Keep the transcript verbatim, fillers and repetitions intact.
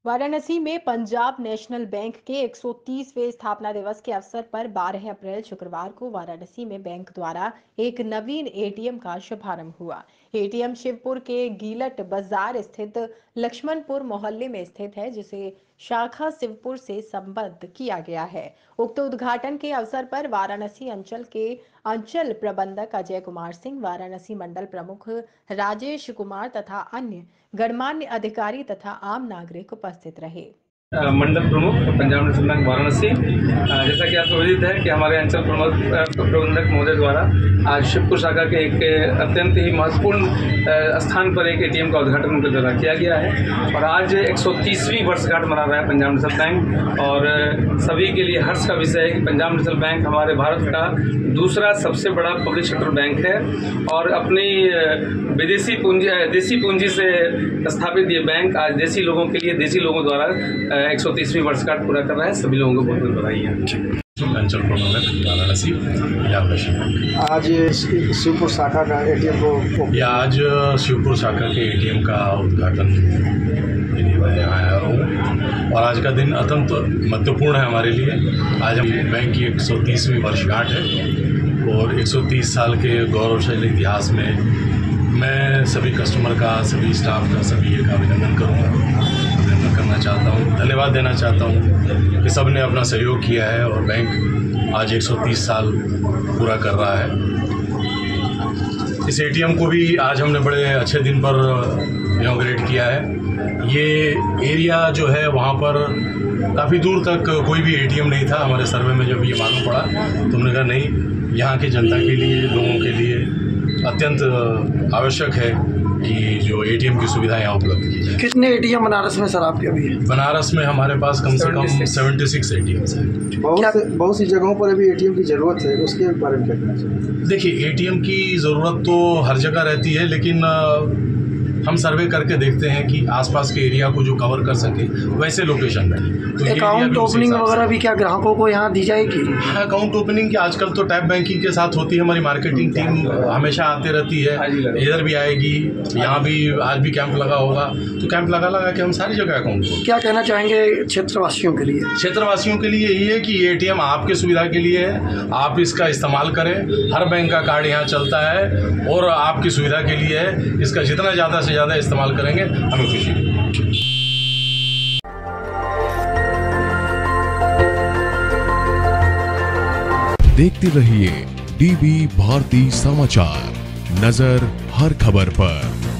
वाराणसी में Punjab national bank के एक सौ तीसवें स्थापना दिवस के अवसर पर बारह अप्रैल शुक्रवार को वाराणसी में बैंक द्वारा एक नवीन एटीएम का शुभारंभ हुआ। एटीएम शिवपुर के गीलट बाजार स्थित लक्ष्मणपुर मोहल्ले में स्थित है, जिसे शाखा शिवपुर से संबद्ध किया गया है। उक्त उद्घाटन के अवसर पर वाराणसी अंचल के अंचल प्रबंधक अजय कुमार सिंह, वाराणसी मंडल प्रमुख राजेश कुमार तथा अन्य गणमान्य अधिकारी तथा आम नागरिक उपस्थित रहे। मंडल प्रमुख पंजाब नेशनल बैंक वाराणसी, जैसा कि आपको विदित है कि हमारे अंचल प्रबंधक महोदय द्वारा आज शिवपुर शाखा के एक अत्यंत ही महत्वपूर्ण स्थान पर एक एटीएम का उद्घाटन उनके द्वारा किया गया है। और आज एक सौ तीसवीं वर्षगांठ मना रहा है पंजाब नेशनल बैंक, और सभी के लिए हर्ष का विषय है कि पंजाब नेशनल बैंक हमारे भारत का दूसरा सबसे बड़ा पब्लिक सेक्टर बैंक है और अपनी विदेशी पूंजी देसी पूंजी से स्थापित ये बैंक आज देसी लोगों के लिए देसी लोगों द्वारा एक सौ तीसवीं वर्षगांठ पूरा कर रहा है। सभी लोगों को बहुत बहुत बधाई है। अंचल प्रबंधक वाराणसी पंजाब। आज शिवपुर शाखा का एटीएम को या आज शिवपुर शाखा के एटीएम का उद्घाटन के लिए मैं यहाँ आया हूँ और आज का दिन अत्यंत महत्वपूर्ण है हमारे लिए। आज हम बैंक की एक सौ तीसवीं वर्षगांठ है और एक सौ तीस साल के गौरवशाली इतिहास में मैं सभी कस्टमर का, सभी स्टाफ का, सभी का अभिनंदन करूँगा, अभिनंदन करना चाहता हूँ, धन्यवाद देना चाहता हूँ कि सब ने अपना सहयोग किया है और बैंक आज एक सौ तीस साल पूरा कर रहा है। इस एटीएम को भी आज हमने बड़े अच्छे दिन पर इनॉग्रेट किया है। ये एरिया जो है वहाँ पर काफ़ी दूर तक कोई भी एटीएम नहीं था। हमारे सर्वे में जब ये मालूम पड़ा तो हमने कहा नहीं, यहाँ की जनता के लिए, लोगों के लिए अत्यंत आवश्यक है कि जो एटीएम की सुविधा यहाँ उपलब्ध की जाए। कितने एटीएम बनारस में सर आपके अभी? बनारस में हमारे पास कम से कम छिहत्तर एटीएम्स हैं। बहुत से बहुत सी जगहों पर अभी एटीएम की ज़रूरत है, उसके बारे में क्या कहना चाहिए? देखिए, एटीएम की ज़रूरत तो हर जगह रहती है, लेकिन हम सर्वे करके देखते हैं कि आसपास के एरिया को जो कवर कर सके वैसे लोकेशन में। तो अकाउंट ओपनिंग वगैरह भी क्या ग्राहकों को यहाँ दी जाएगी? अकाउंट ओपनिंग की आजकल तो टैप बैंकिंग के साथ होती है। हमारी मार्केटिंग टीम हमेशा आते रहती है, इधर भी आएगी, यहाँ भी आज भी कैंप लगा होगा, तो कैंप लगा लगा के हम सारी जगह अकाउंट। क्या कहना चाहेंगे क्षेत्रवासियों के लिए? क्षेत्रवासियों के लिए यही है कि ये एटीएम आपके सुविधा के लिए है, आप इसका इस्तेमाल करें। हर बैंक का कार्ड यहाँ चलता है और आपकी सुविधा के लिए है। इसका जितना ज़्यादा से ज़्यादा इस्तेमाल करेंगे हमें खुशी होगी। देखते रहिए डीबी भारती समाचार, नजर हर खबर पर।